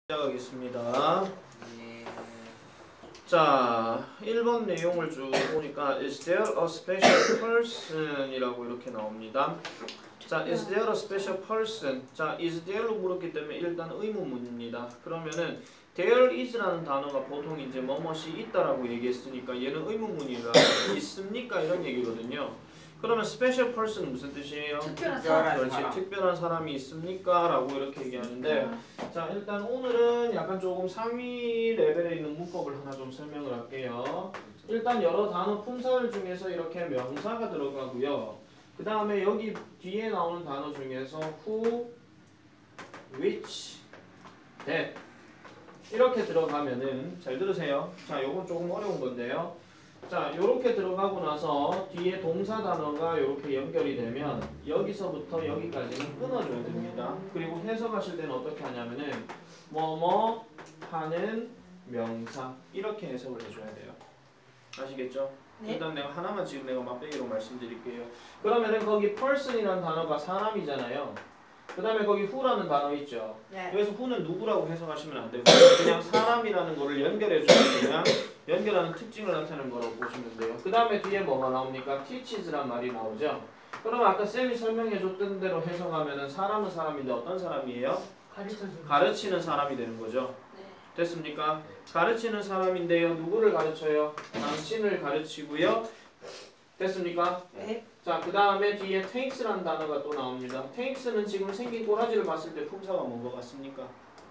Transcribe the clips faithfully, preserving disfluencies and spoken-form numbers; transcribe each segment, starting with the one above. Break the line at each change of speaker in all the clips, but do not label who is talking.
시작하겠습니다. 자, 일 번 내용을 쭉 보니까 Is there a special person? 이라고 이렇게 나옵니다. 자, Is there a special person? 자, Is there로 물었기 때문에 일단 의문문입니다. 그러면은 There is라는 단어가 보통 이제 뭐뭇이 있다라고 얘기했으니까 얘는 의문문이라 있습니까? 이런 얘기거든요. 그러면 special person은 무슨 뜻이에요?
특별한 사람.
그렇지,
사람.
특별한 사람이 있습니까? 라고 이렇게 얘기하는데 자, 일단 오늘은 약간 조금 상위 레벨에 있는 문법을 하나 좀 설명을 할게요. 일단 여러 단어 품사들 중에서 이렇게 명사가 들어가고요. 그 다음에 여기 뒤에 나오는 단어 중에서 who, which, that 이렇게 들어가면은 잘 들으세요. 자, 요건 조금 어려운 건데요. 자, 요렇게 들어가고 나서 뒤에 동사 단어가 요렇게 연결이 되면 여기서부터 여기까지는 끊어줘야 됩니다. 그리고 해석하실 때는 어떻게 하냐면은 뭐뭐 하는 명사 이렇게 해석을 해줘야 돼요. 아시겠죠?
네.
일단 내가 하나만 지금 내가 맛배기로 말씀드릴게요. 그러면은 거기 person이라는 단어가 사람이잖아요. 그 다음에 거기 who라는 단어 있죠.
네.
그래서 who는 누구라고 해석하시면 안 되고 그냥 사람이라는 거를 연결해주면 그냥 연결하는 특징을 나타내는 거라고 보시면 돼요. 그 다음에 뒤에 뭐가 나옵니까? teaches란 말이 나오죠. 그러면 아까 쌤이 설명해줬던 대로 해석하면은 사람은 사람인데 어떤 사람이에요?
가르쳐주는.
가르치는 사람이 되는 거죠.
네.
됐습니까? 가르치는 사람인데요. 누구를 가르쳐요? 당신을 가르치고요. 됐습니까?
네.
자, 그 다음에 뒤에 takes라는 단어가 또 나옵니다. takes는 지금 생긴 꼬라지를 봤을 때 품사가 뭔 것 같습니까?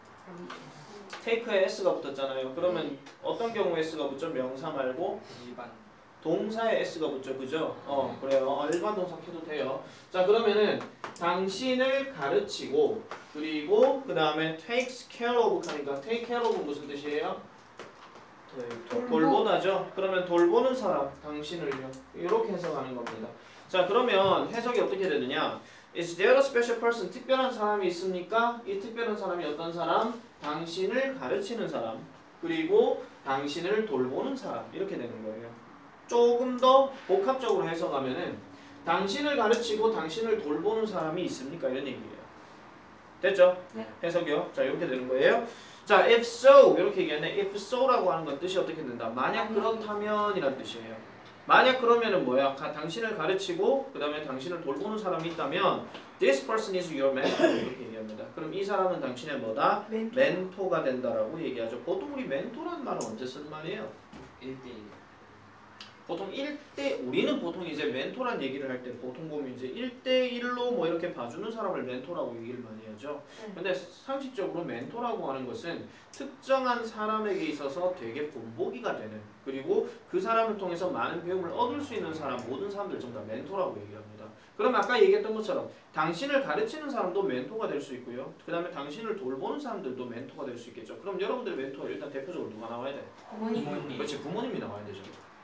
take에 s가 붙었잖아요. 그러면 어떤 경우에 s가 붙죠? 명사 말고
일반
동사에 s가 붙죠. 그죠? 어, 그래요. 어, 일반 동사 켜도 돼요. 자, 그러면은 당신을 가르치고 그리고 그 다음에 takes care of 하니까 take care of 무슨 뜻이에요? 돌보다죠. 그러면 돌보는 사람, 당신을요. 이렇게 해석하는 겁니다. 자, 그러면 해석이 어떻게 되느냐? Is there a special person? 특별한 사람이 있습니까? 이 특별한 사람이 어떤 사람? 당신을 가르치는 사람, 그리고 당신을 돌보는 사람 이렇게 되는 거예요. 조금 더 복합적으로 해석하면은 당신을 가르치고 당신을 돌보는 사람이 있습니까? 이런 얘기예요. 됐죠?
네.
해석이요. 자, 이렇게 되는 거예요. 자, if so 이렇게 얘기하네. if so라고 하는 건 뜻이 어떻게 된다? 만약 그렇다면 이란 뜻이에요. 만약 그러면은 뭐야? 가, 당신을 가르치고 그 다음에 당신을 돌보는 사람이 있다면 this person is your mentor 이렇게 얘기합니다. 그럼 이 사람은 당신의 뭐다?
멘토.
멘토가 된다라고 얘기하죠. 보통 우리 멘토라는 말은 언제 쓰는 말이에요?
일 대 일
보통 일 대 우리는 보통 이제 멘토란 얘기를 할 때 보통 보면 이제 일 대 일로 뭐 이렇게 봐주는 사람을 멘토라고 얘기를 많이 하죠.
네.
근데 상식적으로 멘토라고 하는 것은 특정한 사람에게 있어서 되게 본보기가 되는 그리고 그 사람을 통해서 많은 배움을 얻을 수 있는 사람 모든 사람들 전부 다 멘토라고 얘기합니다. 그럼 아까 얘기했던 것처럼 당신을 가르치는 사람도 멘토가 될 수 있고요. 그 다음에 당신을 돌보는 사람들도 멘토가 될 수 있겠죠. 그럼 여러분들 멘토 일단 대표적으로 누가 나와야 돼?
부모님.
부모님.
그렇지, 부모님이 나와야 되죠.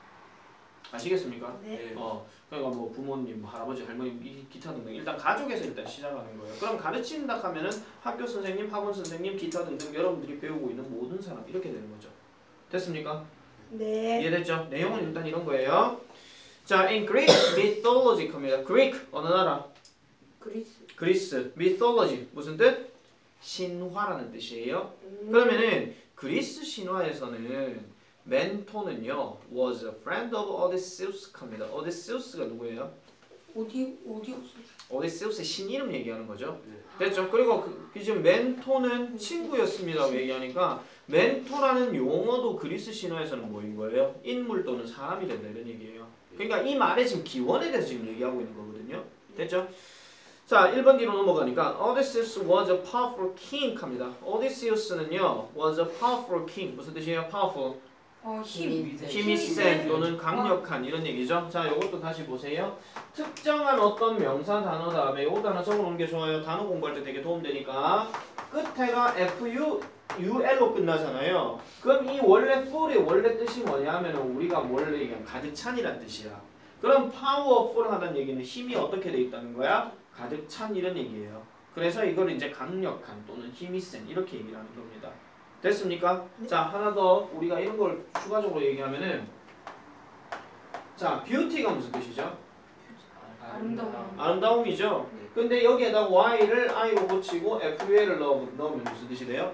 아시겠습니까?
네.
어, 그러니까 뭐 부모님, 뭐 할아버지, 할머니, 이 기타 등등 일단 가족에서 일단 시작하는 거예요. 그럼 가르친다 하면은 학교 선생님, 학원 선생님, 기타 등등 여러분들이 배우고 있는 모든 사람 이렇게 되는 거죠. 됐습니까?
네.
이해됐죠? 내용은 일단 이런 거예요. 자, in Greek mythology 겁니다. Greek 어느 나라?
그리스.
그리스. mythology 무슨 뜻? 신화라는 뜻이에요.
음.
그러면은 그리스 신화에서는 멘토는요 was a friend of Odysseus 겁니다. 오디세우스가 누구예요?
어디 어디였어?
오디세우스의 신 이름 얘기하는 거죠. 됐죠? 그리고 그, 그 지금 멘토는 친구였습니다라고 얘기하니까 멘토라는 용어도 그리스 신화에서는 뭐인 거예요? 인물 또는 사람이 된다 이런 얘기예요. 그러니까 이 말의 지금 기원에 대해서 지금 얘기하고 있는 거거든요. 됐죠? 자, 일 번 뒤로 넘어가니까 Odysseus was a powerful king 합니다. 오디세우스는요 was a powerful king 무슨 뜻이에요? powerful
어, 힘.
힘이 센 또는 강력한 이런 얘기죠. 자, 이것도 다시 보세요. 특정한 어떤 명사 단어 다음에 이 단어 적어놓는 게 좋아요. 단어 공부할 때 되게 도움되니까 끝에가 fu, ul로 끝나잖아요. 그럼 이 원래 full의 원래 뜻이 뭐냐면 우리가 원래 얘기한 가득 찬이란 뜻이야. 그럼 powerful 하다는 얘기는 힘이 어떻게 돼 있다는 거야? 가득 찬 이런 얘기예요. 그래서 이걸 이제 강력한 또는 힘이 센 이렇게 얘기를 하는 겁니다. 됐습니까?
네.
자, 하나 더 우리가 이런 걸 추가적으로 얘기하면은 자, 뷰티가 무슨 뜻이죠?
아름다움.
아름다움이죠. 근데 여기에다 y를 i로 고치고 에프유엘을 넣, 넣으면 무슨 뜻이 돼요?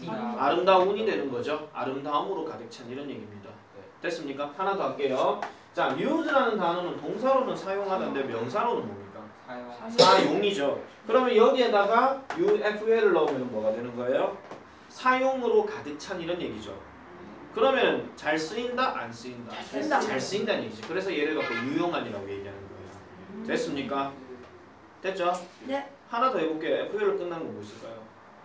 아름다운이 되는 거죠. 아름다움으로 가득 찬 이런 얘기입니다. 됐습니까? 하나 더 할게요. 자, use라는 단어는 동사로는 사용하던데 명사로는 뭡니까? 사용이죠. 그러면 여기에다가 에프유엘을 넣으면 뭐가 되는 거예요? 사용으로 가득 찬 이런 얘기죠. 그러면 잘 쓰인다? 안 쓰인다?
잘 쓰인다.
잘 쓰인다는 얘기죠. 그래서 얘를 갖고 유용한이라고 얘기하는 거예요. 됐습니까? 됐죠?
네.
하나 더 해볼게요. 에프유엘로 끝나는 거 뭐 있을까요?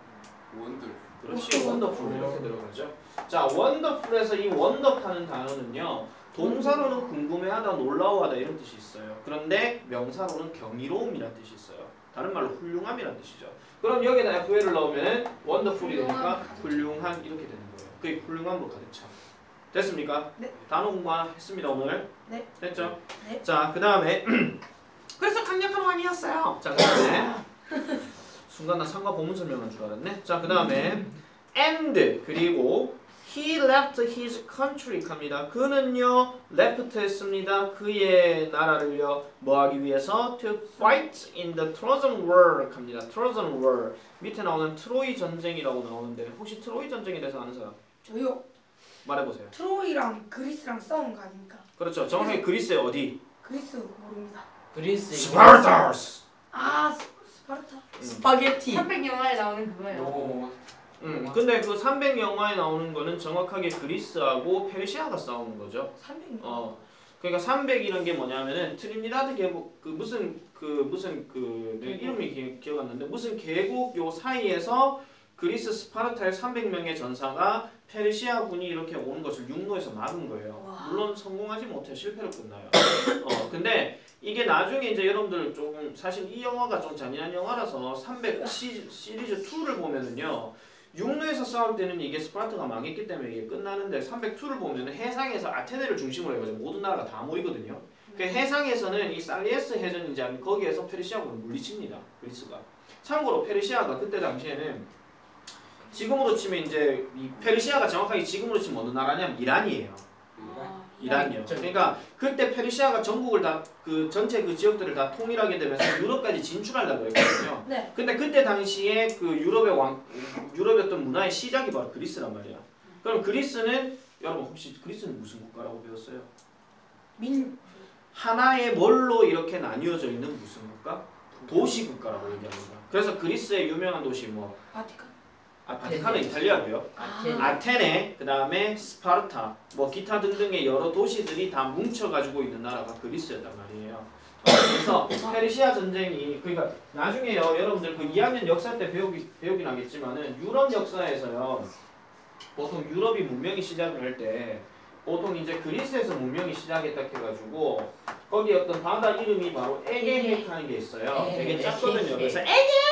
원들.
그렇지. 원더풀 이렇게 들어가죠. 자, 원더풀에서 이 원더파는 단어는요. 동사로는 궁금해하다, 놀라워하다 이런 뜻이 있어요. 그런데 명사로는 경이로움이라는 뜻이 있어요. 다른 말로 훌륭함이라는 뜻이죠. 그럼 여기다 에프유엘을 넣으면 원더풀이 되니까 훌륭한 이렇게 되는 거예요. 그게 훌륭함으로 가득 차. 됐습니까?
네.
단어 공부했습니다 오늘.
네.
됐죠?
네.
자, 그 다음에 그래서 강력한 왕이었어요. 자, 그 다음에 순간 나 상과 본문 설명한 줄 알았네. 자, 그 다음에 and 그리고 he left his country 갑니다. 그는요 left 했습니다. 그의 나라를요 뭐하기 위해서 to fight in the Trojan War 갑니다. Trojan War 밑에 나오는 트로이 전쟁이라고 나오는데 혹시 트로이 전쟁에 대해서 아는 사람?
저요.
말해보세요.
트로이랑 그리스랑 싸운 거 아닙니까?
그렇죠. 정확하게 그리스의 어디?
그리스 모릅니다.
그리스
스파르타스.
아 스, 스파르타.
스파게티.
삼백 영화에 나오는 그거예요.
요거
음, 근데 그 삼백 영화에 나오는 거는 정확하게 그리스하고 페르시아가 싸우는 거죠.
삼백.
어, 그러니까 삼백이라는 게 뭐냐면은 트리니다드 계곡 그 무슨 그 무슨 그 내 이름이 기, 기억 안 나는데 무슨 계곡 요 사이에서 그리스 스파르타의 삼백 명의 전사가 페르시아 군이 이렇게 오는 것을 육로에서 막은 거예요.
와.
물론 성공하지 못해 실패로 끝나요. 어, 근데 이게 나중에 이제 여러분들 조금 사실 이 영화가 좀 잔인한 영화라서 삼백 시, 시리즈 이를 보면은요. 육로에서 싸울 때는 이게 스파르타가 망했기 때문에 이게 끝나는데 삼백이를 보면은 해상에서 아테네를 중심으로 해가지고 모든 나라가 다 모이거든요. 그 해상에서는 이 살리에스 해전이 이제 거기에서 페르시아군을 물리칩니다. 그리스가. 참고로 페르시아가 그때 당시에는 지금으로 치면 이제 이 페르시아가 정확하게 지금으로 치면 어느 나라냐면 이란이에요.
아,
이란이요. 그러니까 그때 페르시아가 전국을 다 그 전체 그 지역들을 다 통일하게 되면서 유럽까지 진출하려고 했거든요.
네.
근데 그때 당시에 그 유럽의 왕 유럽의 어떤 문화의 시작이 바로 그리스란 말이야. 그럼 그리스는 여러분 혹시 그리스는 무슨 국가라고 배웠어요?
민.
하나의 뭘로 이렇게 나뉘어져 있는 무슨 국가? 도시 국가라고 얘기합니다. 그래서 그리스의 유명한 도시 뭐
바티칸.
아, 바티칸은 이탈리아고요.
아테네.
아테네, 그 다음에 스파르타, 뭐 기타 등등의 여러 도시들이 다 뭉쳐가지고 있는 나라가 그리스였단 말이에요. 어, 그래서 페르시아 전쟁이 그러니까 나중에요 여러분들 그 이 학년 역사 때 배우기 배우긴 하겠지만은 유럽 역사에서요 보통 유럽이 문명이 시작을 할 때 보통 이제 그리스에서 문명이 시작했다 해가지고 거기 어떤 바다 이름이 바로 에게해라는 게 있어요. 되게 작거든요. 그래서 에게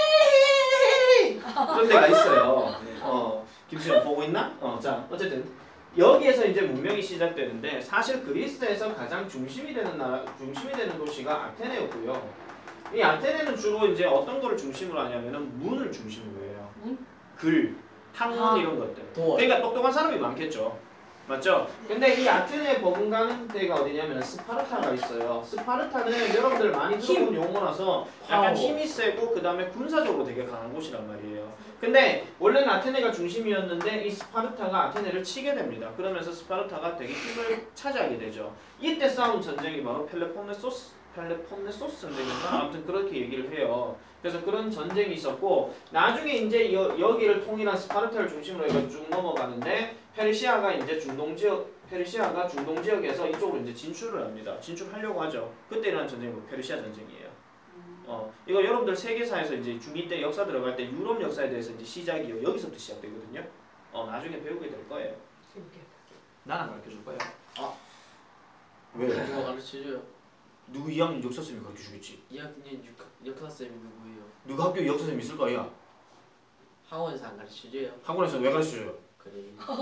그런 데가 있어요. 어, 김수영 보고 있나? 어, 자, 어쨌든 여기에서 이제 문명이 시작되는데 사실 그리스에서 가장 중심이 되는 나라, 중심이 되는 도시가 아테네였고요. 이 아테네는 주로 이제 어떤 거를 중심으로 하냐면은 문을 중심으로 해요.
문?
글, 학문
아.
이런 것들.
도어.
그러니까 똑똑한 사람이 많겠죠. 맞죠? 근데 이 아테네에 버금가는 데가 어디냐면 스파르타가 있어요. 스파르타는 여러분들 많이 들어본 용어라서 약간
파워.
힘이 세고 그 다음에 군사적으로 되게 강한 곳이란 말이에요. 근데 원래는 아테네가 중심이었는데 이 스파르타가 아테네를 치게 됩니다. 그러면서 스파르타가 되게 힘을 차지하게 되죠. 이때 싸운 전쟁이 바로 펠레폰네소스 펠레폰네소스 전쟁인가? 아무튼 그렇게 얘기를 해요. 그래서 그런 전쟁이 있었고 나중에 이제 여, 여기를 통일한 스파르타를 중심으로 해서 쭉 넘어가는데 페르시아가 이제 중동 지역 페르시아가 중동 지역에서 이쪽으로 이제 진출을 합니다. 진출하려고 하죠. 그때 일어난 전쟁이 페르시아 전쟁이에요. 어 이거 여러분들 세계사에서 이제 중이 때 역사 들어갈 때 유럽 역사에 대해서 이제 시작이요 여기서부터 시작되거든요. 어 나중에 배우게 될 거예요. 나는 가르쳐 줄 거예요.
아.
왜?
누가 가르쳐줘요?
누구 이 학년 역사쌤이 가르쳐 주겠지.
이 학년 역사쌤이 누구예요?
누가 학교에 역사쌤 있을 거야?
학원에서 안 가르쳐줘요?
학원에서 왜 가르쳐 줘요?
그래.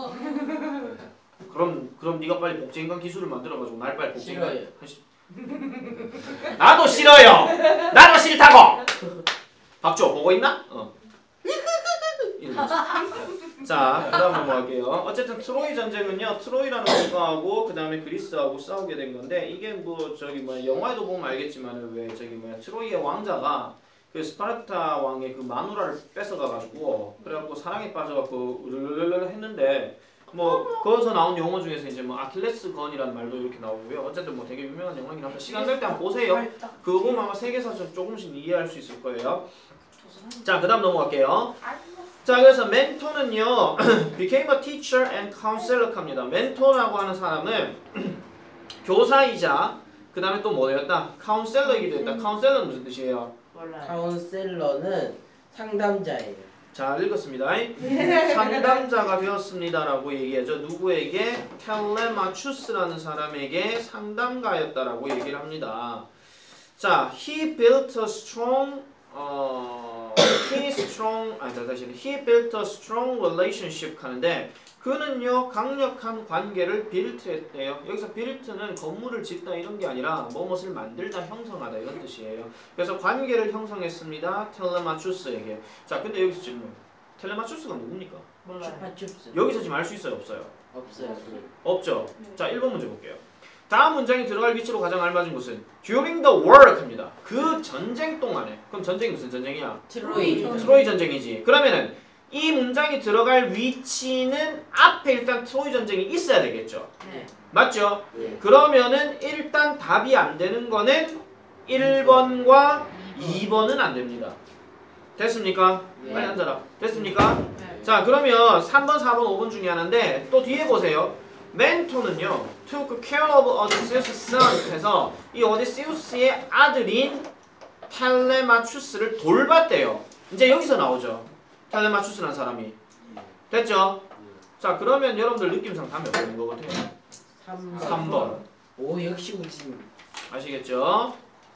그럼 그럼 네가 빨리 복제인간 기술을 만들어 가지고 날 빨리 복제인간
싫어요.
하시... 나도 싫어요. 나도 싫다고. 박조 보고 있나? 어. 이런 거지. 자, 그 다음 넘어갈게요. 어쨌든 트로이 전쟁은요, 트로이라는 국가하고 그 다음에 그리스하고 싸우게 된 건데 이게 뭐 저기 뭐 영화에도 보면 알겠지만 왜 저기 뭐야 트로이의 왕자가 그 스파르타 왕의 그 마누라를 뺏어가가지고 그래갖고 사랑에 빠져갖고 으르르르 했는데 뭐 거기서 나온 용어 중에서 이제 뭐 아킬레스 건이라는 말도 이렇게 나오고요. 어쨌든 뭐 되게 유명한 영화긴 한데 시간 될 때 한번 보세요. 그거 보면 아마 세계사전 조금씩 이해할 수 있을 거예요. 자, 그 다음 넘어갈게요. 자, 그래서 멘토는요 became a teacher and counselor 합니다. 멘토라고 하는 사람은 교사이자 그 다음에 또 뭐였다? 카운셀러이기도 했다. 카운셀러는 무슨 뜻이에요?
몰라요. 카운셀러는 상담자예요.
자, 읽었습니다. 상담자가 되었습니다라고 얘기하죠. 누구에게? 텔레마추스라는 사람에게 상담가였다라고 얘기를 합니다. 자, he built a strong 어, he strong 아니 다시 he built a strong relationship 하는데 그는요 강력한 관계를 빌트했대요. 여기서 빌트는 건물을 짓다 이런 게 아니라 무엇을 만들다 형성하다 이런 뜻이에요. 그래서 관계를 형성했습니다. 텔레마추스에게. 자, 근데 여기서 질문. 텔레마추스가 누굽니까?
몰라요. 슈파춥스.
여기서 지금 알 수 있어요, 없어요?
없어요.
없죠. 자, 일 번 문제 볼게요. 다음 문장이 들어갈 위치로 가장 알맞은 곳은 during the war 합니다. 그 전쟁 동안에. 그럼 전쟁이 무슨 전쟁이야?
트로이.
트로이 전쟁이지. 그러면은 이 문장이 들어갈 위치는 앞에 일단 트로이 전쟁이 있어야 되겠죠.
네.
맞죠?
네.
그러면은 일단 답이 안 되는 거는 일 번과 이 번은 안 됩니다. 됐습니까?
네.
빨리 앉아라. 됐습니까?
네.
자, 그러면 삼 번, 사 번, 오 번 중에 하나인데 또 뒤에 보세요. 멘토는요 took care of Odysseus' son 해서 이 오디세우스의 아들인 텔레마추스를 돌봤대요. 이제 여기서 나오죠. 텔레마추스라는 사람이. 됐죠? 자, 그러면 여러분들 느낌상 답이 어떤 것 같아요? 삼 번.
오, 역시 우진.
아시겠죠?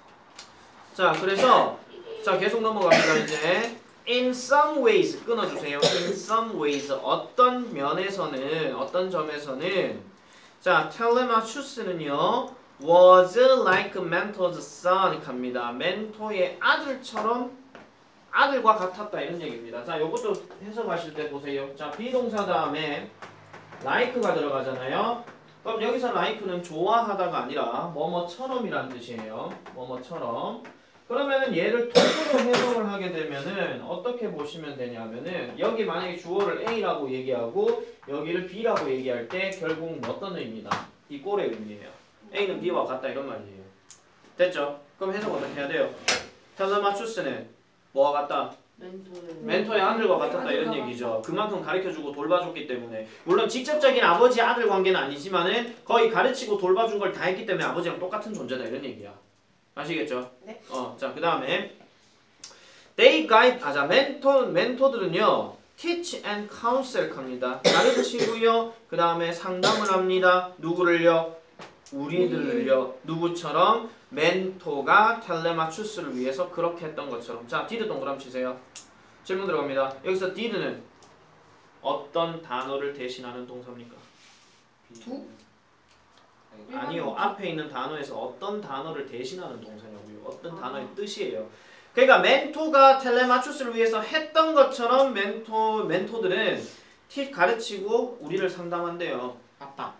자, 그래서 자, 계속 넘어갑니다. 이제 in some ways 끊어주세요. in some ways 어떤 면에서는 어떤 점에서는 자, 텔레마추스는요 was like mentor's son 갑니다. 멘토의 아들처럼 아들과 같았다 이런 얘기입니다. 자, 요것도 해석하실 때 보세요. 자, 비동사 다음에 like가 들어가잖아요. 그럼 여기서 like는 좋아하다가 아니라 뭐뭐처럼이라는 뜻이에요. 뭐뭐처럼. 그러면은 얘를 통으로 해석을 하게 되면은 어떻게 보시면 되냐면은 여기 만약에 주어를 A라고 얘기하고 여기를 B라고 얘기할 때 결국 어떤 의미다? 이 꼴의 의미예요. A는 B와 같다 이런 말이에요. 됐죠? 그럼 해석 어떻게 해야 돼요? 텔레마추스는 뭐와 같다?
멘토는
멘토의 아들과 같았다 이런 얘기죠. 그만큼 가르쳐주고 돌봐줬기 때문에 물론 직접적인 아버지 아들 관계는 아니지만은 거의 가르치고 돌봐준 걸 다 했기 때문에 아버지랑 똑같은 존재다 이런 얘기야. 아시겠죠?
네.
어, 자, 그 다음에 they guide, 아, 자, 멘토, 멘토들은요 teach and counsel 합니다. 가르치고요, 그 다음에 상담을 합니다. 누구를요? 우리들을요. 누구처럼? 멘토가 텔레마추스를 위해서 그렇게 했던 것처럼. 자, did 동그라미 치세요. 질문 들어갑니다. 여기서 did는 어떤 단어를 대신하는 동사입니까?
두?
아니요. 앞에 있는 단어에서 어떤 단어를 대신하는 동사냐고요. 어떤 단어의 뜻이에요. 그러니까 멘토가 텔레마추스를 위해서 했던 것처럼 멘토, 멘토들은 티 가르치고 우리를 상담한대요.
아빠.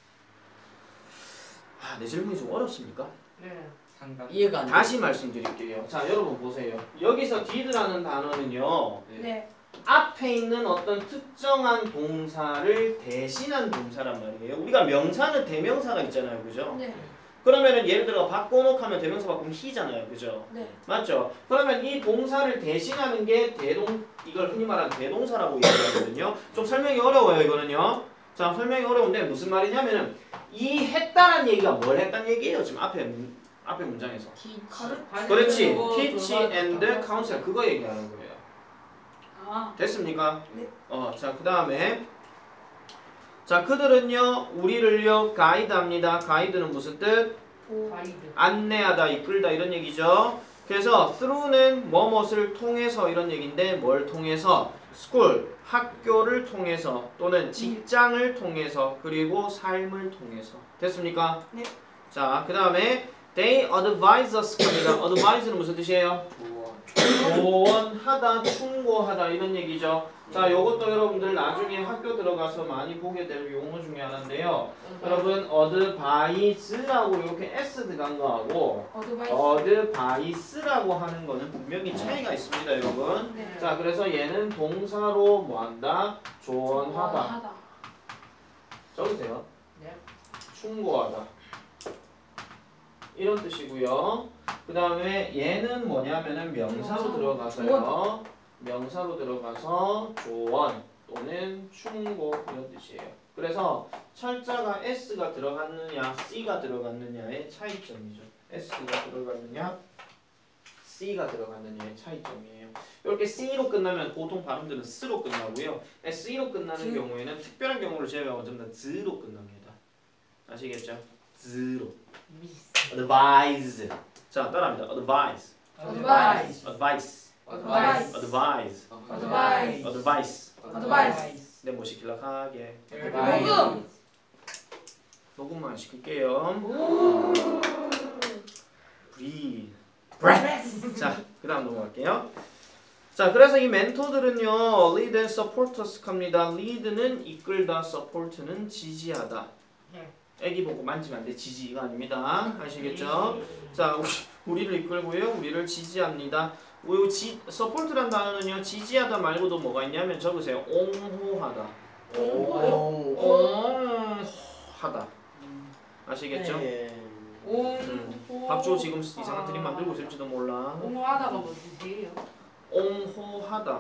아, 내 질문이 좀 어렵습니까?
네. 이해가 안 돼.
다시 말씀드릴게요. 자, 여러분 보세요. 여기서 did라는 단어는요.
네.
앞에 있는 어떤 특정한 동사를 대신한 동사란 말이에요. 우리가 명사는 대명사가 있잖아요. 그죠?
네.
그러면은 예를 들어 바꿔놓고 하면 대명사 바꾸면 he잖아요. 그죠?
네.
맞죠? 그러면 이 동사를 대신하는 게 대동, 이걸 흔히 말하는 대동사라고 얘기하거든요. 좀 설명이 어려워요. 이거는요. 자, 설명이 어려운데 무슨 말이냐면은 이 했다는 얘기가 뭘 했다는 얘기예요. 지금 앞에 문, 앞에 문장에서.
가르-
그렇지. teach and counsel 그거 얘기하는 거예요.
아.
됐습니까?
네.
어, 자, 그 다음에 자, 그들은요 우리를요 가이드합니다. 가이드는 무슨 뜻?
오.
안내하다, 이끌다 이런 얘기죠. 그래서 through는 뭐뭇을 통해서 이런 얘기인데 뭘 통해서? school, 학교를 통해서 또는 직장을 통해서 그리고 삶을 통해서. 됐습니까?
네.
자, 그 다음에 they advise us 합니다. advise는 무슨 뜻이에요? 조언하다, 충고하다 이런 얘기죠. 자, 요것도 여러분들 나중에 학교 들어가서 많이 보게 될 용어 중에 하나인데요. 여러분 어드바이스라고 이렇게 S 들어간 거하고
어드바이스.
어드바이스라고 하는 거는 분명히 차이가 있습니다, 여러분.
네.
자, 그래서 얘는 동사로 뭐한다? 조언하다.
하다.
적으세요.
네.
충고하다. 이런 뜻이고요. 그 다음에 얘는 뭐냐면은 명사로 들어가서요. 명사로 들어가서 조언 또는 충고 이런 뜻이에요. 그래서 철자가 S가 들어갔느냐 C가 들어갔느냐의 차이점이죠. S가 들어갔느냐 C가 들어갔느냐의 차이점이에요. 이렇게 C로 끝나면 보통 발음들은 S로 끝나고요. S로 끝나는 경우에는 특별한 경우를 제외하고 전부 다 Z로 끝납니다. 아시겠죠? Z로. Advise. 자, 따라합니다. Advise.
어드바이스.
Advice.
어드바이스.
Advise.
어드바이스.
Advice.
어드바이스.
네, 뭐 시키려고 하게.
녹음.
녹음만 시킬게요. Breathe. Breath. 자, 그 다음 넘어갈게요. 자, 그래서 이 멘토들은요, lead and support us 합니다. lead는 이끌다, support는 지지하다. 애기 보고 만지면 안 돼. 지지 이거 아닙니다. 아시겠죠? 자, 우리를 이끌고요, 우리를 지지합니다. 이 지, support란 단어는요, 지지하다 말고도 뭐가 있냐면 적으세요. 옹호하다. 옹호하다. 아시겠죠? 음. 밥주 지금 이상한 드림 만들고 있을지도 몰라.
옹호하다가 뭔 뜻이에요?
옹호하다.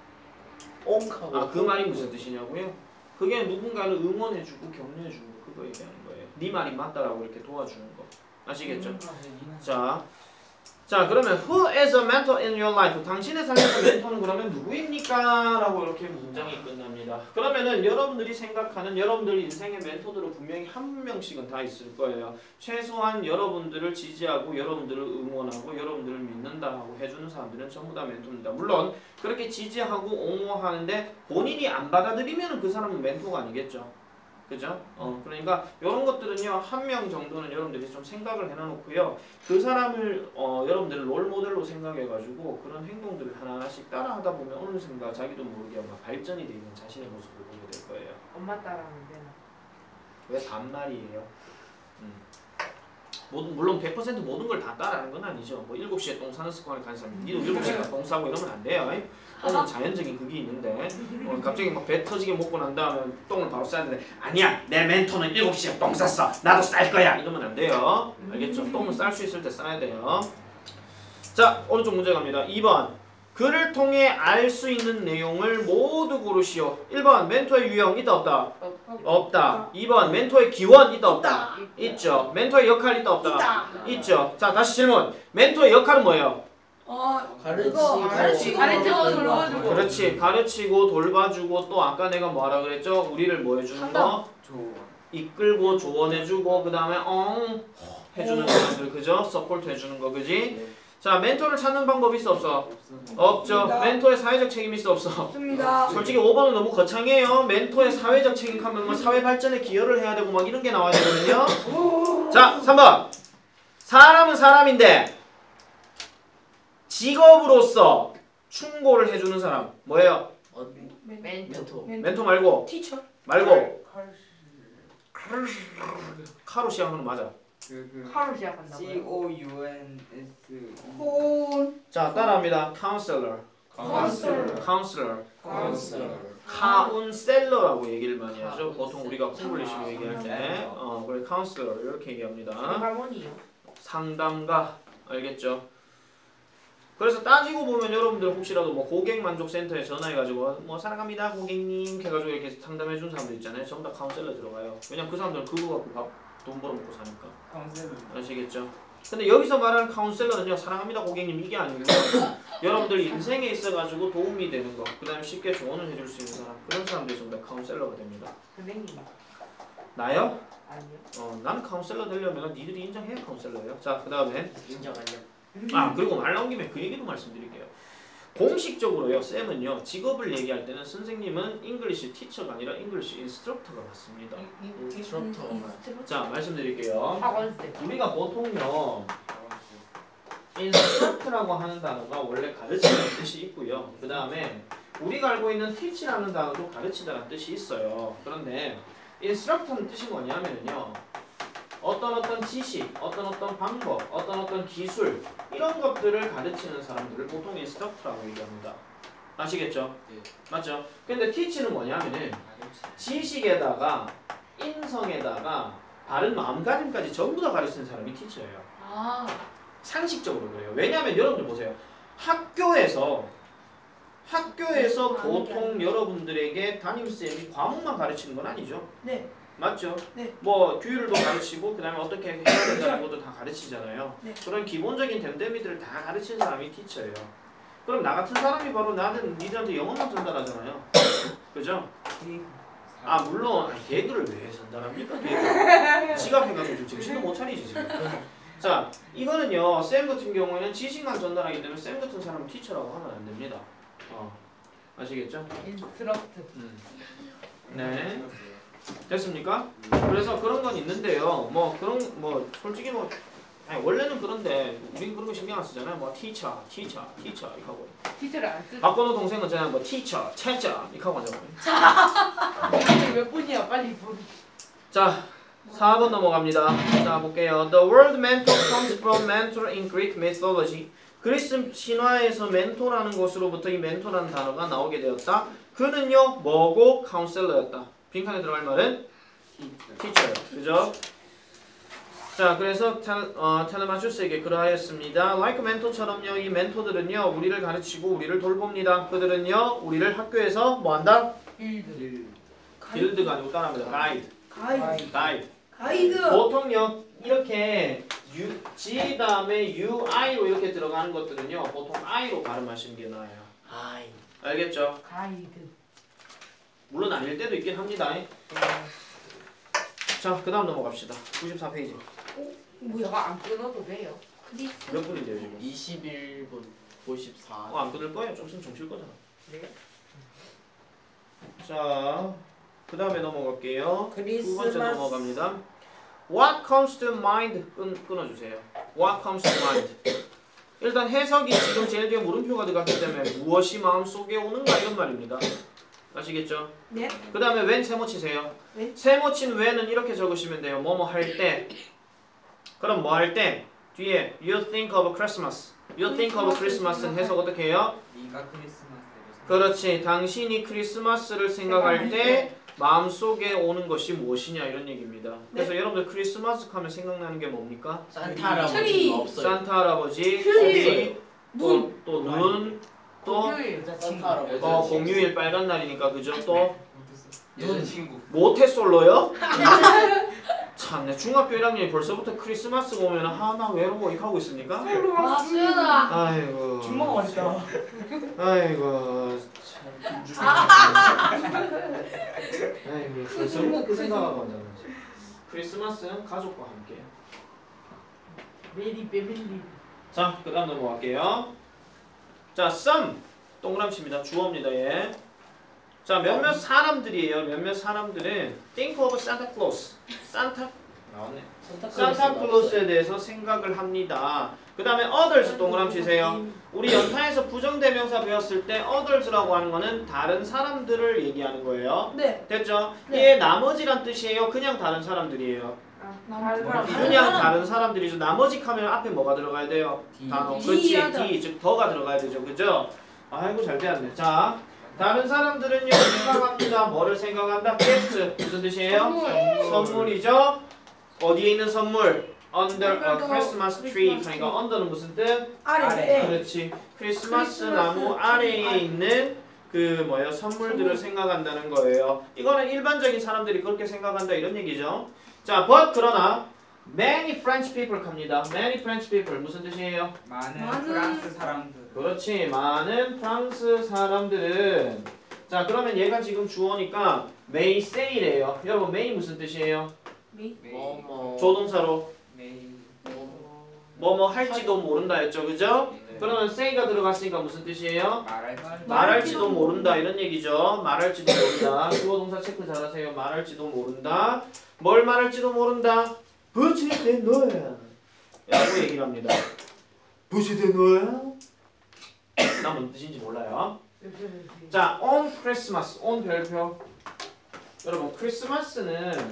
옹하고.
아, 그 말이 무슨 뜻이냐고요? 그게 누군가를 응원해주고 격려해주는 거 그거 얘기하는 거예요. 네 말이 맞다라고 이렇게 도와주는 거. 아시겠죠? 자, 자 그러면 Who is a mentor in your life? 당신의 삶에서 멘토는 그러면 누구입니까? 라고 이렇게 문장이 끝납니다. 그러면은 여러분들이 생각하는 여러분들 인생의 멘토들은 분명히 한 명씩은 다 있을 거예요. 최소한 여러분들을 지지하고 여러분들을 응원하고 여러분들을 믿는다 하고 해주는 사람들은 전부 다 멘토입니다. 물론 그렇게 지지하고 옹호하는데 본인이 안 받아들이면 그 사람은 멘토가 아니겠죠. 그죠? 어, 그러니까 이런 것들은요 한 명 정도는 여러분들이 좀 생각을 해놔놓고요 그 사람을 어, 여러분들을 롤 모델로 생각해가지고 그런 행동들을 하나하나씩 따라하다 보면 어느 순간 자기도 모르게 아마 발전이 되는 자신의 모습을 보게 될 거예요.
엄마 따라하면 되나?
왜 반말이에요? 음. 모든, 물론 백 퍼센트 모든 걸 다 따라하는 건 아니죠. 뭐 일곱 시에 똥 싸는 습관을 가진 사람이 니도 일곱 시에 똥 싸고 이러면 안 돼요. 똥은 자연적인 그게 있는데 어, 갑자기 막 배 터지게 먹고 난 다음에 똥을 바로 싸야 되는데 아니야 내 멘토는 일곱 시에 똥 쌌어 나도 쌀 거야 이러면 안 돼요. 알겠죠? 똥은 쌀 수 있을 때 싸야 돼요. 자 오른쪽 문제 갑니다. 이 번 그를 통해 알 수 있는 내용을 모두 고르시오. 일 번 멘토의 유형 있다 없다? 없다. 이 번 멘토의 기원 있다 없다? 있죠. 멘토의 역할 있다 없다? 있죠. 자 다시 질문. 멘토의 역할은 뭐예요?
어,
가르치고.
가르치고 가르치고 돌봐주고.
그렇지. 가르치고 돌봐주고 또 아까 내가 뭐하라 그랬죠? 우리를 뭐 해주는 거? 이끌고 조언해주고 그 다음에 엉 해주는 사람들 그죠? 서포트 해주는 거 그지? 자 멘토를 찾는 방법 있어 없어? 없죠. 멘토의 사회적 책임 있어 없어?
없습니다.
솔직히 오 번은 너무 거창해요. 멘토의 사회적 책임 하면 뭐 사회 발전에 기여를 해야 되고 막 이런 게 나와야 되거든요. 자 삼 번 사람은 사람인데 직업으로서 충고를 해주는 사람 뭐예요?
어, 멘토.
멘토 말고
티처.
말고 카로 시작하는 거 맞아.
카로 시작한다고요?
C O U N S
콘.
자 따라합니다. counselor,
카운슬.
counselor,
카운슬러.
카운셀러라고 얘기를 많이 하죠. 보통 우리가 콩글리시로 얘기할 때, 어 그래 counselor 이렇게 얘기합니다.
할머니요.
상담가 알겠죠? 그래서 따지고 보면 여러분들 혹시라도 뭐 고객 만족 센터에 전화해가지고 뭐 사랑합니다 고객님 해가지고 이렇게 상담해 준 사람들 있잖아요. 전부 다 카운셀러 들어가요. 왜냐면 그 사람들은 그거 갖고 밥 돈 벌어먹고 사니까.
카운셀러
아시겠죠? 근데 여기서 말하는 카운셀러는요 사랑합니다 고객님 이게 아니고 여러분들 인생에 있어가지고 도움이 되는 거 그 다음에 쉽게 조언을 해줄 수 있는 사람 그런 사람들이 전부 다 카운셀러가 됩니다.
선생님.
나요?
아니요.
어 나는 카운셀러 되려면 니들이 인정해야 카운셀러예요. 자 그 다음에
인정하냐?
아 그리고 말 나온 김에 그 얘기도 말씀드릴게요. 공식적으로요 쌤은요 직업을 얘기할 때는 선생님은 잉글리시 티처가 아니라 잉글리시 인스트럭터가 맞습니다.
인스트럭터.
자 말씀드릴게요.
학원쌤.
우리가 보통요 instruct라고 하는 단어가 원래 가르치는 뜻이 있고요. 그 다음에 우리가 알고 있는 teach라는 단어도 가르치다라는 뜻이 있어요. 그런데 instruct는 뜻이 뭐냐면요. 어떤 어떤 지식, 어떤 어떤 방법, 어떤 어떤 기술 이런 것들을 가르치는 사람들을 보통 instructor라고 얘기합니다. 아시겠죠?
네.
맞죠? 근데 teach는 뭐냐면은 지식에다가 인성에다가 바른 마음가짐까지 전부 다 가르치는 사람이 teacher예요.
아.
상식적으로 그래요. 왜냐하면 여러분들 보세요. 학교에서 학교에서 보통 여러분들에게 담임쌤이 과목만 가르치는 건 아니죠.
네.
맞죠?
네.
뭐 규율도 가르치고 그 다음에 어떻게 해야 된다는 것도 다 가르치잖아요.
네.
그런 기본적인 됨됨이들을 다 가르치는 사람이 티처예요. 그럼 나 같은 사람이 바로 나는 니들한테 영어만 전달하잖아요. 그죠? 아 물론 아, 개그를 왜 전달합니까? 개그. 지각해가지고 지금 정신도 못 차리지 지금. 자 이거는요 쌤 같은 경우에는 지식만 전달하기 때문에 쌤 같은 사람은 티처라고 하면 안 됩니다. 어 아시겠죠?
인스트럭트.
음. 네 됐습니까? 그래서 그런 건 있는데요. 뭐 그런 뭐 솔직히 뭐 아니 원래는 그런데 우린 그런 거 신경 안 쓰잖아요. 뭐 티처, 티처, 티처 이렇게 하고.
티처를 안 쓰.
박건호 동생은 저냥 뭐 티처, 채자 이렇게 하고 하잖아요.
몇 분이야? 빨리 분.
자, 사 번 넘어갑니다. 자, 볼게요. The word mentor comes from mentor in Greek mythology. 그리스 신화에서 멘토라는 것으로부터 이 멘토라는 단어가 나오게 되었다. 그는요, 뭐고 카운셀러였다. 빈칸에 들어갈 말은 teacher. 그죠? 자, 그래서 텔, 어, 텔레마추스에게 그러하였습니다. like 멘토처럼요, 이 멘토들은요, 우리를 가르치고 우리를 돌봅니다. 그들은요, 우리를 학교에서 뭐한다?
일드.
길드가 아니고 따라합니다. 가이드.
가이드.
가이드.
가이드.
보통요 이렇게 U, G 다음에 U, I로 이렇게 들어가는 것들은요 보통 I로 발음하시는 게 나아요.
아이.
알겠죠?
가이드.
물론 아닐 때도 있긴 합니다. 자, 그 다음 넘어갑시다. 구십사 페이지.
뭐야? 안 끊어도 돼요.
몇 분인데요 지금?
이십일 분 오십사.
어, 안 끊을 거예요. 좀 있으면 정칠 거잖아.
네.
자, 그 다음에 넘어갈게요. 두 번째
크리스마스.
넘어갑니다. What comes to mind? 끊, 끊어주세요. What comes to mind? 일단 해석이 지금 제일 뒤에 물음표가 들어갔기 때문에 무엇이 마음속에 오는가 이런 말입니다. 아시겠죠?
네.
그 다음에 when 세모 치세요.
네.
세모 친 when은 이렇게 적으시면 돼요. 뭐뭐 할 때. 그럼 뭐 할 때? 뒤에 you think of Christmas. You think of Christmas는 해석 어떻게 해요?
네가 크리스마스를
그렇지. 당신이 크리스마스를 생각할 때 마음속에 오는 것이 무엇이냐 이런 얘기입니다. 그래서
네.
여러분들 크리스마스 하면 생각나는 게 뭡니까?
산타 할아버지가
트리.
없어요.
산타 할아버지,
트리.
또, 또 눈, 또
금요일.
산타 할아버지.
어, 공휴일 빨간 날이니까 그죠? 또
여자친구
모태솔로요? 참내 중학교 일 학년이 벌써부터 크리스마스 보면 하나 외로워 이렇게 하고 있습니까?
아 수연아.
아이고
주먹 맛있다.
아이고 참 아이고 벌써부터 그 생각하고 앉았네. 크리스마스는 가족과 함께.
메리 베밀리.
자, 그 다음 넘어갈게요. 자, some 동그라미입니다. 주어입니다. 예. 자, 몇몇 사람들이에요. 몇몇 사람들은 think of Santa Claus. 산타 나왔네. 산타 클로스에 대해서 생각을 합니다. 그 다음에 others 동그라미 치세요. 우리 연타에서 부정대명사 배웠을 때 others라고 하는 거는 다른 사람들을 얘기하는 거예요.
네.
됐죠?
네.
이게 나머지란 뜻이에요. 그냥 다른 사람들이에요.
다른 사람.
그냥 다른 사람들이죠. 나머지 하면 앞에 뭐가 들어가야 돼요?
D.
단어.
D
그렇지.
하자.
D. 즉 더가 들어가야 되죠. 그죠? 아이고 잘 배웠네. 자, 다른 사람들은요 생각합니다. 뭐를 생각한다? gift. 무슨 뜻이에요?
선물.
선물이죠. 어디에 있는 선물? Under a
Under the
Christmas tree.
Christmas
그러니까 under는 무슨 뜻?
아래.
아래.
네.
그렇지. 크리스마스
크리스마스
나무
트리
아래에
아래.
있는 그 뭐예요? 선물들을 생각한다는 거예요. 이거는 일반적인 사람들이 그렇게 생각한다 이런 얘기죠. 자, but 그러나 many French people 갑니다. Many French people 무슨 뜻이에요?
많은
많은-
프랑스 사람들
그렇지. 많은 프랑스 사람들은 자, 그러면 얘가 지금 주어니까 may say래요. 여러분 may 무슨 뜻이에요?
메이.
뭐뭐.
조동사로
메이
뭐뭐 할지도 모른다 했죠. 그죠?
네.
그러면 say가 들어갔으니까 무슨 뜻이에요?
말할
말할지도 모른다 이런 얘기죠. 말할지도 모른다. 주어 동사 체크 잘하세요. 말할지도 모른다. 뭘 말할지도 모른다. But they know 라고 얘기를 합니다. 부시드 노엘. 나 뭔 뜻인지 몰라요. 자, on Christmas, on 별표. 여러분, 크리스마스는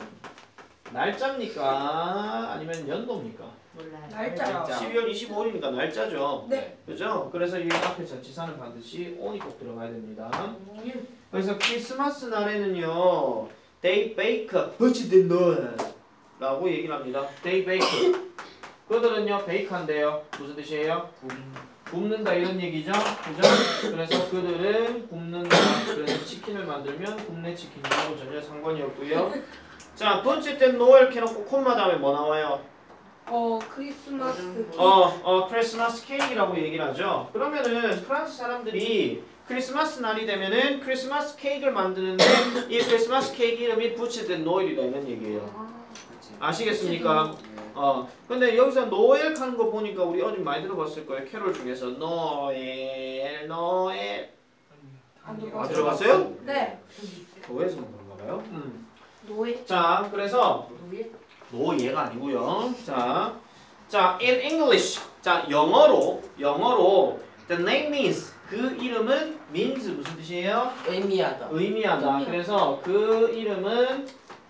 날짜입니까? 아니면 연도입니까?
몰라요.
날짜.
십이월 이십오일이니까 날짜죠.
네.
그죠? 그래서 이 앞에 전치사는 반드시 on이 꼭 들어가야 됩니다. 그래서 크리스마스 날에는요, they bake 부시드 노엘 라고 얘기를 합니다. they bake. 그들은요, 베이크한대요. 무슨 뜻이에요? 굽는다 이런 얘기죠? 그죠? 그래서 그들은 굽는다. 그래서 치킨을 만들면 굽네 치킨이라고 전혀 상관이 없고요. 자, 번째 때 노엘 켜놓고 콤마 다음에 뭐 나와요?
어 크리스마스.
어, 어, 크리스마스 케이크라고 얘기를 하죠. 그러면은 프랑스 사람들이 크리스마스 날이 되면은 크리스마스 케이크를 만드는데 이 크리스마스 케이크 이름이 부치드 노엘이라는 얘기예요. 아시겠습니까? 어, 근데 여기서 노엘 하는 거 보니까 우리 어디 많이 들어봤을 거예요. 캐롤 중에서 노엘, 노엘.
안
아, 들어봤어요?
네.
교회에서만 그런가 봐요. 음.
노예.
자, 그래서
노예?
노예가 아니고요. 자, 자, in English. 자, 영어로, 영어로 the name means 그 이름은 means 무슨 뜻이에요?
의미하다.
의미하다.
의미하다.
그래서 그 이름은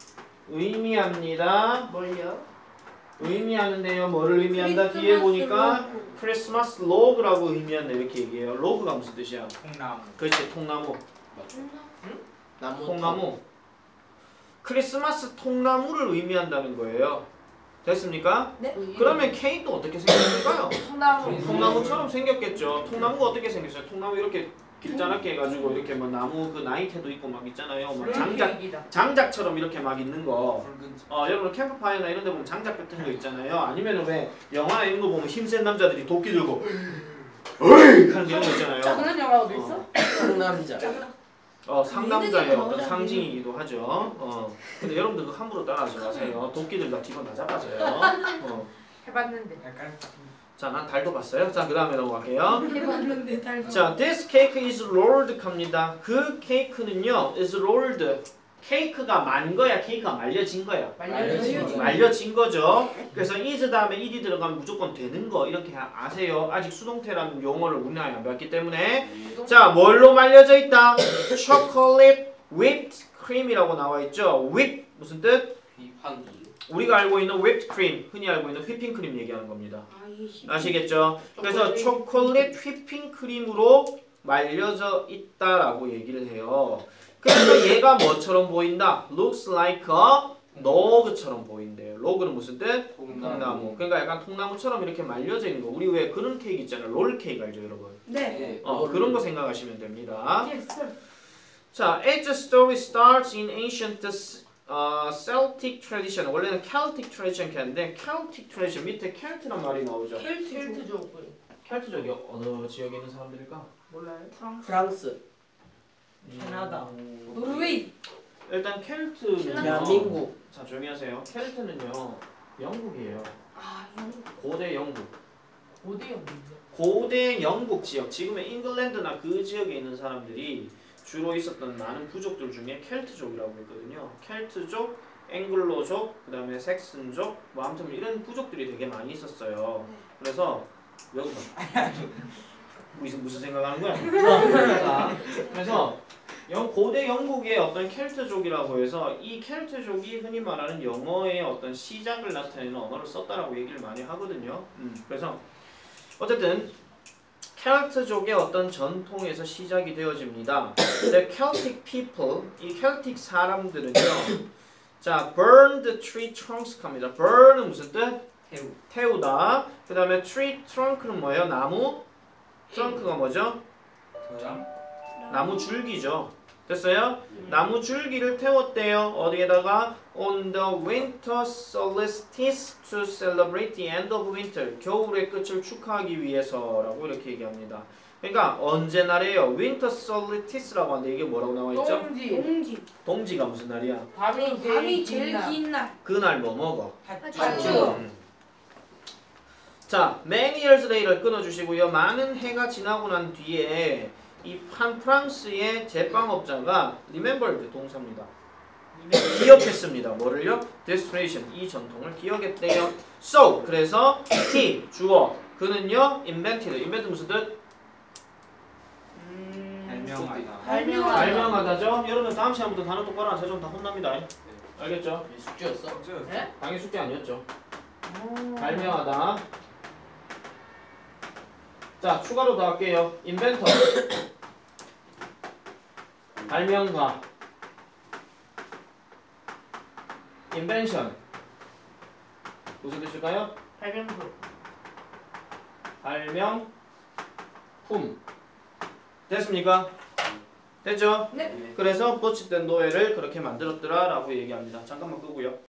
의미합니다.
뭘요?
의미하는데요. 뭐를 의미한다? 뒤에 보니까
로고.
크리스마스 로그라고 의미한다 이렇게 얘기해요. 로그가 무슨 뜻이야?
통나무.
그렇지, 통나무.
나무.
통나무. 크리스마스 통나무를 의미한다는 거예요. 됐습니까?
네.
그러면 케이크도 어떻게 생겼을까요?
통나무.
통나무처럼 생겼겠죠. 통나무가 어떻게 생겼어요? 통나무 이렇게 길자랗게 해가지고 이렇게 뭐 나무 그 나이테도 있고 막 있잖아요. 막 장작
장작이다.
장작처럼 이렇게 막 있는 거.
붉은 집.
어 여러분 캠프파이어나 이런 데 보면 장작 같은 거 있잖아요. 아니면 왜 영화나 이런 거 보면 힘센 남자들이 도끼 들고 어이 하는 이런 거 있잖아요.
그런 영화도 있어?
상남자.
어 상남자의 어떤
나오잖아요.
상징이기도 하죠. 어 근데 여러분들 그거 함부로 따라하지 마세요. 도끼들 다 뒤로 나잡아져요. 어.
해봤는데.
약간
자, 난 달도 봤어요. 자, 그 다음에 넘어갈게요.
해봤는데 달.
자, this cake is rolled 합니다. 그 케이크는요, is rolled. 케이크가 만 거야, 케이크가 말려진 거야.
말려진 거.
말려진 거죠. 그래서 is 다음에 ed이 들어가면 무조건 되는 거 이렇게 아- 아세요. 아직 수동태라는 용어를 우리나라에 안 배웠기 때문에. 자, 뭘로 말려져 있다? chocolate whipped cream이라고 나와 있죠. whip 무슨 뜻?
비판기.
우리가 알고 있는 whipped cream, 흔히 알고 있는 휘핑 크림 얘기하는 겁니다.
아, 이게 십-
아시겠죠? 그래서 초콜릿 휘핑 크림으로 말려져 있다라고 얘기를 해요. 그래서 얘가 뭐처럼 보인다? Looks like a log처럼 보인대요. log는 무슨 뜻? 통나무. 그러니까 약간 통나무처럼 이렇게 말려져 있는 거. 우리 왜 그런 케이크 있잖아요. 롤 케이크 알죠, 여러분?
네.
어, 그런 거 생각하시면 됩니다. 자, as the story starts in ancient 어, Celtic tradition. 원래는 Celtic tradition 하는데 Celtic tradition 밑에 켈트란 말이 나오죠.
켈트.
켈트족을.
켈트족이 어느 지역에 있는 사람들일까?
몰라요?
프랑스.
프랑스.
캐나다.
음,
노르웨이.
일단 켈트는요.
대한민국.
자, 조용히 하세요. 켈트는요. 영국이에요.
아, 영국.
고대 영국.
어디요? 뭐죠?
고대 영국 지역. 지금의 잉글랜드나 그 지역에 있는 사람들이 주로 있었던 많은 부족들 중에 켈트족이라고 있거든요. 켈트족, 앵글로족, 그다음에 섹슨족, 뭐 아무튼 이런 부족들이 되게 많이 있었어요. 그래서 여기서 무슨 무슨 생각하는 거야? 자, 그래서 영 고대 영국의 어떤 켈트족이라고 해서 이 켈트족이 흔히 말하는 영어의 어떤 시작을 나타내는 언어를 썼다라고 얘기를 많이 하거든요. 음, 그래서 어쨌든 켈트족의 어떤 전통에서 시작이 되어집니다. The Celtic people, 이 켈틱 사람들은요. 자, burn the tree trunks 합니다. burn은 무슨 뜻?
태우.
태우다. 그 다음에 tree trunk는 뭐예요? 나무? trunk가 뭐죠?
저장.
나무 줄기죠. 됐어요? 나무 줄기를 태웠대요. 어디에다가? On the winter solstice to celebrate the end of winter. 겨울의 끝을 축하하기 위해서라고 이렇게 얘기합니다. 그러니까 언제 날이에요? winter solstice라고 하는데 이게 뭐라고 나와 있죠?
冬지.
동지.
동지가 무슨 날이야?
밤이 제일
밤이
긴
제일
날.
긴 날.
그날 뭐 먹어?
팥죽.
음. 자, many years later 끊어주시고요. 많은 해가 지나고 난 뒤에 이 한 프랑스의 제빵업자가 remembered 동사입니다. 기억했습니다. 뭐를요? This tradition, 이 전통을 기억했대요. So, 그래서 he, 주어, 그는요 invented. invented 무슨 뜻?
발명하다.
발명하다.
발명하다죠. 여러분 다음 시간부터 단어 똑바로 안 찾으면 다 혼납니다. 알겠죠?
숙제였어?
네?
당연히 숙제 아니었죠.
오.
발명하다. 자 추가로 더 할게요. 인벤터 발명가 인벤션 무슨 뜻일까요?
발명품.
발명품 됐습니까? 됐죠?
네.
그래서 버치된 노예를 그렇게 만들었더라 라고 얘기합니다. 잠깐만 끄고요.